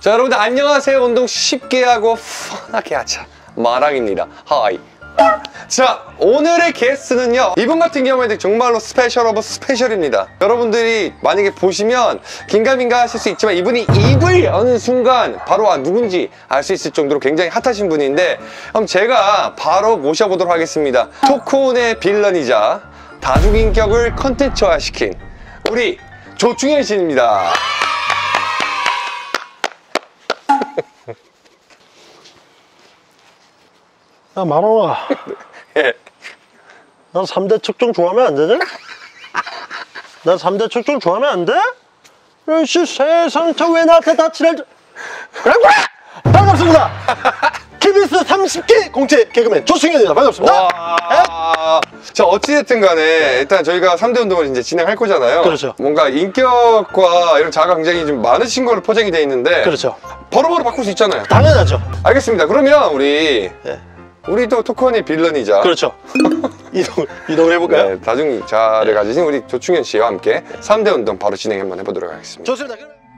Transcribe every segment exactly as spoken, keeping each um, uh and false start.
자, 여러분들 안녕하세요. 운동 쉽게 하고 편하게 하자, 마랑입니다. 하이. 자, 오늘의 게스트는요, 이분 같은 경우에는 정말로 스페셜 오브 스페셜입니다. 여러분들이 만약에 보시면 긴가민가 하실 수 있지만 이분이 입을 여는 순간 바로 아, 누군지 알 수 있을 정도로 굉장히 핫하신 분인데, 그럼 제가 바로 모셔보도록 하겠습니다. 토크온의 빌런이자 다중인격을 컨텐츠화시킨 우리 조충현 씨입니다. 야, 마롱아. 예. 난 삼 대 측정 좋아하면 안 되냐? 난 삼 대 측정 좋아하면 안 돼? 이씨, 세상 저 왜 나한테 다 칠할 줄. 그래, 그래! 반갑습니다! 케이비에스 삼십 기 공채 개그맨 조충현입니다. 반갑습니다! 와... 자, 어찌됐든 간에 일단 저희가 삼 대 운동을 이제 진행할 거잖아요. 그렇죠. 뭔가 인격과 이런 자아가 굉장히 좀 많으신 걸로 포장이 되어 있는데, 그렇죠. 바로바로 바꿀 수 있잖아요. 당연하죠. 알겠습니다. 그러면 우리 네. 우리 또 토크온의 빌런이자 그렇죠. 이동, 이동을 해볼까요? 네, 다중자를 가지신 우리 조충현 씨와 함께 삼 대 운동 바로 진행 한번 해보도록 하겠습니다. 좋습니다.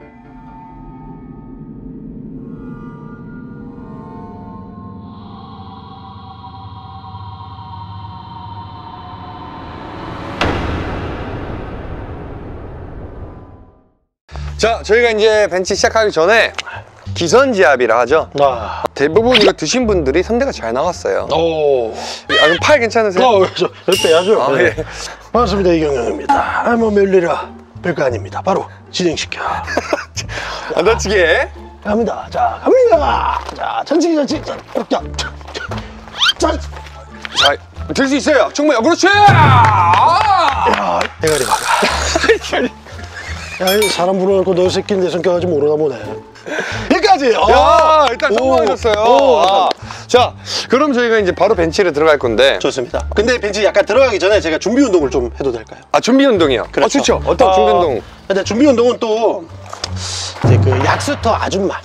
자, 저희가 이제 벤치 시작하기 전에 기선지압이라 하죠. 아. 대부분 이거 드신 분들이 삼 대가 잘 나왔어요. 오. 아, 그럼 팔 괜찮으세요? 어, 그렇죠. 빼야죠. 아, 네. 예. 반갑습니다. 이경영입니다. 아, 뭐 별일이라 별거 아닙니다. 바로 진행시켜. 안 다치게. 갑니다. 자, 갑니다. 자, 천천히 천천히. 자, 자, 자. 자, 들 수 있어요. 충분히. 그렇지. 아! 야, 대가리 박아. 야, 이 사람 불러놓고 너 새끼 내 성격 아직 모르나 보네. 여기까지. 야, 일단 성공하셨어요. 아. 자, 그럼 저희가 이제 바로 벤치를 들어갈 건데. 좋습니다. 근데 벤치 약간 들어가기 전에 제가 준비 운동을 좀 해도 될까요? 아, 준비 운동이요? 그렇죠. 어, 좋죠. 어떤 어, 준비 운동? 근데 준비 운동은 또 이제 그 약수터 아줌마.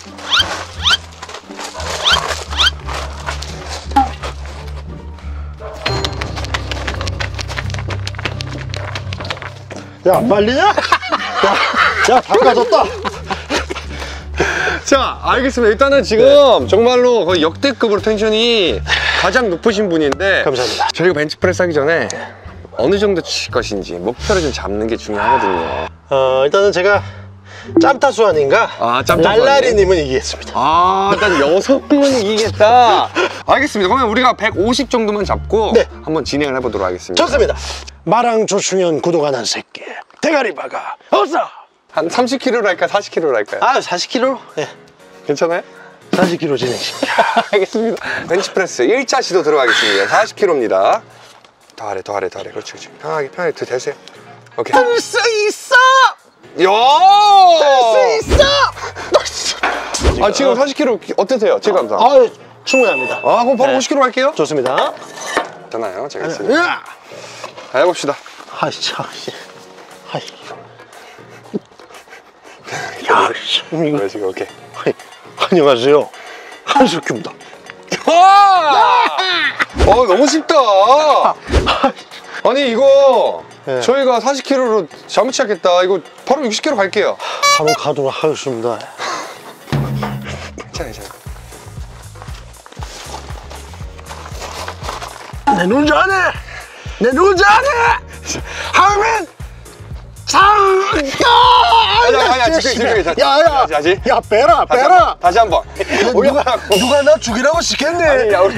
야, 안 말리냐? 야, 야, 다 까졌다. 자, 알겠습니다. 일단은 지금 네. 정말로 거의 역대급으로 텐션이 가장 높으신 분인데, 감사합니다. 저희가 벤치프레스 하기 전에 어느 정도 칠 것인지 목표를 좀 잡는 게 중요하거든요. 어, 일단은 제가 짬타수 아닌가? 아, 짬타수 랄라리님은 이기겠습니다. 아, 일단 여성은 이기겠다. 알겠습니다. 그러면 우리가 백오십 정도만 잡고 네. 한번 진행을 해보도록 하겠습니다. 좋습니다. 마랑 조충현 구독 안 한 새끼 대가리 박아 어서. 한 삼십 킬로그램로 할까요? 사십 킬로그램로 할까요? 아, 사십 킬로그램로? 예. 괜찮아요? 사십 킬로그램로 진행시켜. 알겠습니다. 벤치프레스 일 차 시도 들어가겠습니다. 사십 킬로그램입니다. 더 아래, 더 아래, 더 아래. 그렇지, 그렇지. 편하게, 편하게 더 대세요. 오케이. 할 수 있어! 야! 할 수 있어! 아, 지금 사십 킬로그램 어떠세요? 제가 감사. 아, 충분합니다. 아, 그럼 바로 네. 오십 킬로그램 할게요. 좋습니다. 있잖아요. 제가 있습니다. 야! 자, 해봅시다. 아이, 참. 아이. 야, 이거 지금 오케이. 안녕하세요. 한석규입니다. 와! 어, 너무 쉽다. 아니, 이거 네. 저희가 사십 킬로그램로 잘못 시작했다. 이거 바로 육십 킬로그램 갈게요. 바로 가도록 하겠습니다. 괜찮아요, 괜찮아요. 내 눈 잘해! 내 눈 잘해! 하면 아니, 아니, 아니, 지금, 지금, 야, 야, 다시, 다시. 야, 빼라, 다시 빼라. 한 다시 한 번. 누가, 누가 나 죽이라고 시켰네. 아니, 야, 우리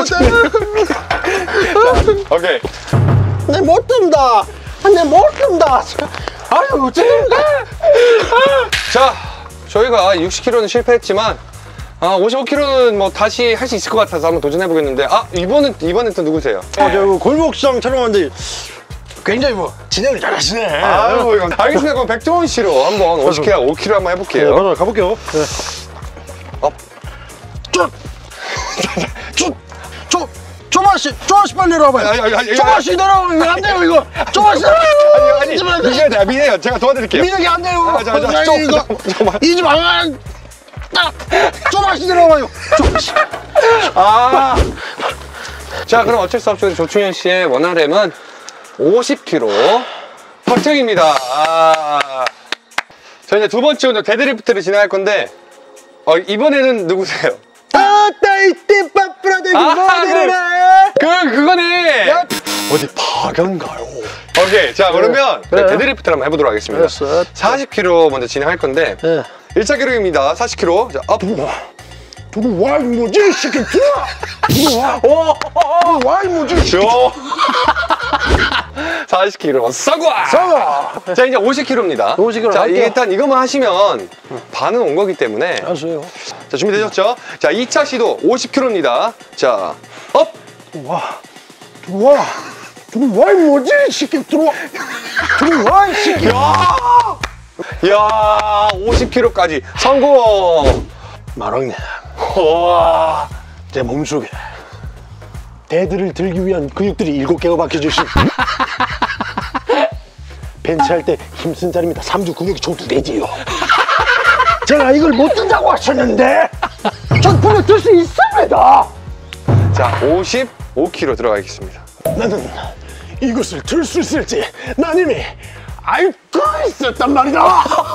오케이. 내 못 든다. 내 못 든다. 아유, 어쩌든 자, 저희가 육십 킬로그램는 실패했지만, 아, 오십오 킬로그램는 뭐 다시 할 수 있을 것 같아서 한번 도전해 보겠는데, 아, 이번엔 이번엔 또 누구세요? 어, 저 골목시장 촬영하는데 굉장히 뭐 진행을 잘하시네. 아유, 이거. 알겠습니다. 그럼 백종원 씨로 한번 오십 킬로그램, 오 킬로그램 한번 해볼게요. 네, 바로 가볼게요. 네. 업. 쭉! 쭉! 쭉! 조마씨! 조마씨 빨리 내려와봐요. 아니, 아니, 아니, 조마씨 내려오면 이거 안 돼요, 이거! 조마씨! 아니, 아니, 미셔야 돼요. 미네요. 제가 도와드릴게요. 미역이 안 돼요. 아, 자, 자, 좀, 좀, 이 집 안 딱! 조마씨 내려와요. 조마씨. 아. 자, 그럼 어쩔 수 없이 조충현 씨의 원알엠은 오십 킬로그램 확정입니다. 아. 자, 이제 두 번째 운동 데드리프트를 진행할 건데, 어, 이번에는 누구세요? 아따이띠 빠뿌라들 아, 뭐들이네. 그, 그거네! 야, 어디 파견가요? 오케이. 자, 그러면 그래. 데드리프트를 한번 해보도록 하겠습니다. 알았어. 사십 킬로미터 먼저 진행할 건데, 예. 일 차 기록입니다. 사십 킬로미터. 자, 업. 들어와, 이 뭐지, 이 새끼, 들어와! 들어와! 오! 들어와, 이 뭐지, 죠 사십 킬로미터. 썩어! 썩어! 자, 이제 오십 킬로미터입니다. 오십 킬로미터 자, 할게요. 일단 이것만 하시면 반은 온 거기 때문에. 알았어요. 자, 준비되셨죠? 자, 이 차 시도 오십 킬로미터입니다. 자, 업! 들어와, 들어와, 들어와, 이 뭐지, 이 새끼, 들어와! 들어와, 이 새끼! 이야, 오십 킬로미터까지 성공! 마랑님, 와. 제 몸속에 대들을 들기 위한 근육들이 일곱 개가 박혀주신 벤치할 때 힘쓴 자리입니다. 삼두 근육이 총 두 개지요. 제가 이걸 못 든다고 하셨는데 전 분명 들 수 있습니다. 자, 오십오 킬로미터 들어가겠습니다. 나는 이것을 들 수 있을지 난 이미 알고 있었단 말이다.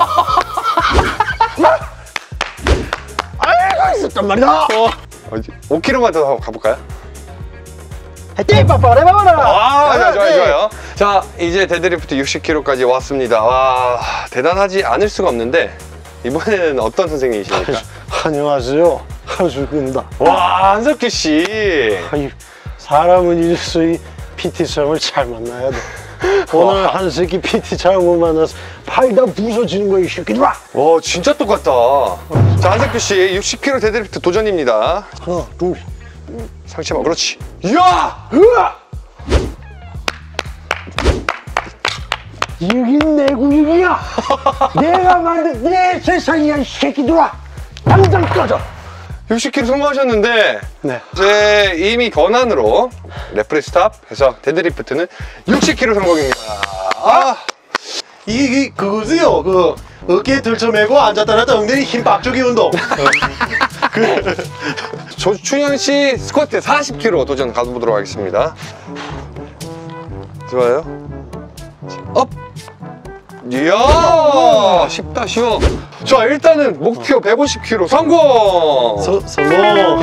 알고 있었단 말이다. 어, 오 킬로미터만 더 가볼까요? 헤띠 빠빠레 바바라. 아, 자, 좋아요, 좋아요. 자, 이제 데드리프트 육십 킬로미터까지 왔습니다. 와, 대단하지 않을 수가 없는데, 이번에는 어떤 선생님이십니까? 안녕하세요, 한수입니다. 와, 한석규 씨. 아이, 사람은 이래서 이 피티처럼을 잘 만나야 돼. 오늘 한새끼 피티처럼 못 만나서 팔 다 부서지는 거야, 이 새끼들아. 와, 진짜 똑같다. 자, 한석규 씨, 육십 킬로미터 데드리프트 도전입니다. 하나, 둘, 상체만, 그렇지. 이야! 으아! 이긴 내 구역이야. 내가 만든 내 세상이야, 이 새끼들아. 당장 꺼져. 육십 킬로미터 성공하셨는데, 네. 이제 이미 권한으로 레프리 스탑 해서 데드리프트는 육십 킬로미터 성공입니다. 아, 이게 그거지요. 그 어깨에 들쳐매고 앉았다 놨다 엉덩이 힘 빡주기 운동. 조충현 씨 스쿼트 사십 킬로그램 도전 가보도록 하겠습니다. 좋아요. 업! 이야! 쉽다, 쉬워. 자, 일단은 목표 백오십 킬로그램 성공! 서, 성공.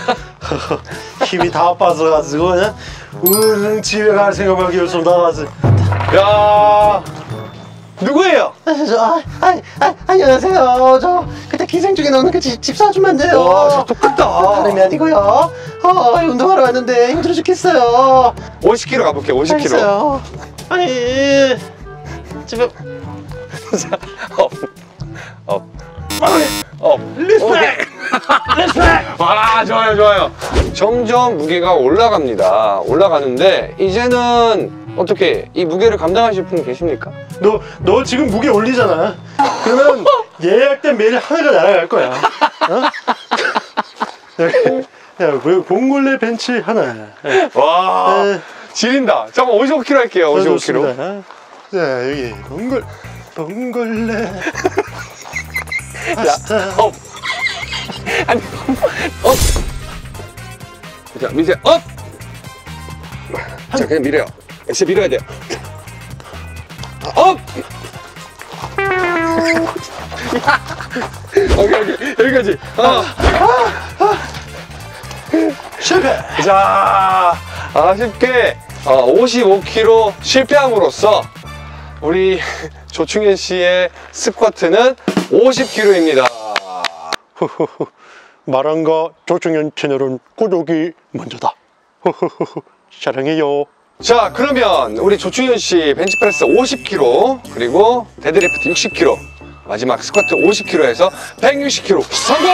힘이 다 빠져가지고 그냥 우릉 집에 갈 생각밖에 없습니다. 야, 누구예요? 저, 아, 아, 아, 안녕하세요. 저 그때 기생 중에 나오는 그 집, 집사 아줌마인데요. 와, 저 똑같다. 다름이 아니고요. 어, 운동하러 왔는데 힘들어 죽겠어요. 오십 킬로그램 가볼게요, 오십 킬로그램. 알겠어요. 아니, 집에 자, 업, 업, 업. 리스펙! 리스펙! 와, 좋아요, 좋아요. 점점 무게가 올라갑니다. 올라가는데, 이제는 어떻게 이 무게를 감당하실 분 계십니까? 너, 너 지금 무게 올리잖아. 그러면 예약된 메일 하나가 날아갈 거야. 어? 야, 그 봉골레 벤치 하나. 와, 에. 지린다. 잠깐 오십오 킬로그램 할게요, 오십오 킬로그램. 좋습니다. 자, 여기 봉골, 봉골레. 파스타. 업. 아니, 업. 자, 미세요. 업. 자, 그냥 밀어요. 진짜 밀어야 돼요. 업. 오케이, 오케이. 여기까지. 어. 실패. 자, 아쉽게 어, 오십오 킬로그램 실패함으로써 우리 조충현 씨의 스쿼트는 오십 킬로그램입니다. 마랑과 조충현 채널은 구독이 먼저다. 사랑해요. 자, 그러면 우리 조충현 씨 벤치프레스 오십 킬로그램 그리고 데드리프트 육십 킬로그램 마지막 스쿼트 오십 킬로그램에서 백육십 킬로그램 성공!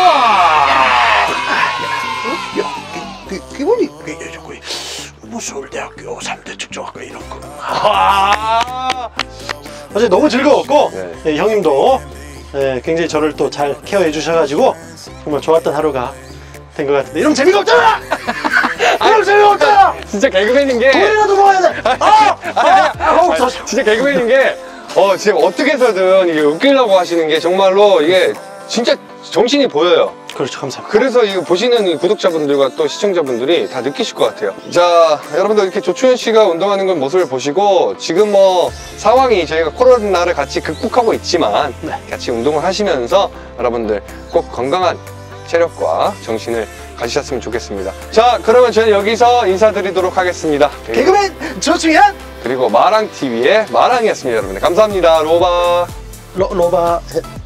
그, 기분이 무서울 대학교 삼 대 측정학과 이런 거. 아, 사실 너무 즐거웠고 네. 네, 형님도 네, 굉장히 저를 또 잘 케어해 주셔가지고 정말 좋았던 하루가 된 것 같은데 이러면 재미가 없잖아! 이러면 재미가 없잖아! 진짜 개그맨인 게 돈이라도 먹어야 돼! 아! 아! 아! 아! 저, 진짜 개그맨인 게 어, 지금 어떻게 해서든 이게 웃기려고 하시는 게 정말로 이게 진짜 정신이 보여요. 그렇죠, 감사합니다. 그래서 이거 보시는 이 구독자분들과 또 시청자분들이 다 느끼실 것 같아요. 자, 여러분들 이렇게 조충현 씨가 운동하는 건 모습을 보시고 지금 뭐 상황이 저희가 코로나를 같이 극복하고 있지만 네. 같이 운동을 하시면서 여러분들 꼭 건강한 체력과 정신을 가지셨으면 좋겠습니다. 자, 그러면 저는 여기서 인사드리도록 하겠습니다. 개그맨 조충현 그리고 마랑티비의 마랑이었습니다. 여러분들 감사합니다. 로바. 로, 로바.